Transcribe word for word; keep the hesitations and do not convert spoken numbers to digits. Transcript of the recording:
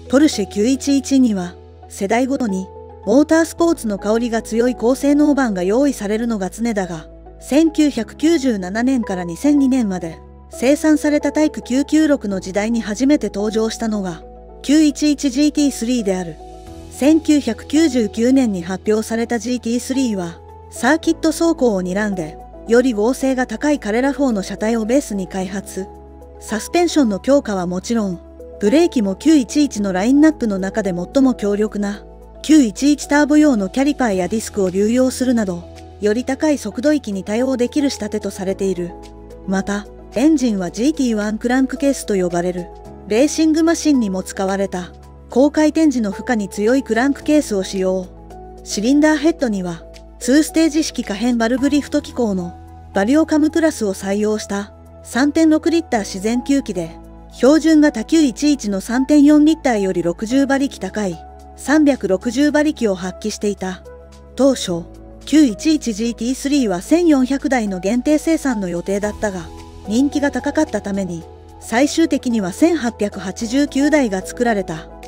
ポルシェきゅういちいちには、世代ごとに、モータースポーツの香りが強い高性能版が用意されるのが常だが、せんきゅうひゃくきゅうじゅうななねんからにせんにねんまで生産されたタイプきゅうきゅうろくの時代に初めて登場したのが きゅういちいちジーティースリー である。せんきゅうひゃくきゅうじゅうきゅうねんに発表された ジーティースリー は、サーキット走行を睨んで、より剛性が高いカレラフォーの車体をベースに開発。サスペンションの強化はもちろん、ブレーキもきゅういちいちのラインナップの中で最も強力なきゅういちいちターボ用のキャリパーやディスクを流用するなど、より高い速度域に対応できる仕立てとされている。また、エンジンは ジーティーワン クランクケースと呼ばれる、レーシングマシンにも使われた、高回転時の負荷に強いクランクケースを使用。シリンダーヘッドには、にステージ式可変バルブリフト機構のバリオカムクラスを採用した さんてんろくリッター自然吸気で、標準型きゅういちいちの さんてんよんリッターよりろくじゅうばりき高いさんびゃくろくじゅうばりきを発揮していた。当初、きゅういちいちジーティースリー はせんよんひゃくだいの限定生産の予定だったが、人気が高かったために、最終的にはせんはっぴゃくはちじゅうきゅうだいが作られた。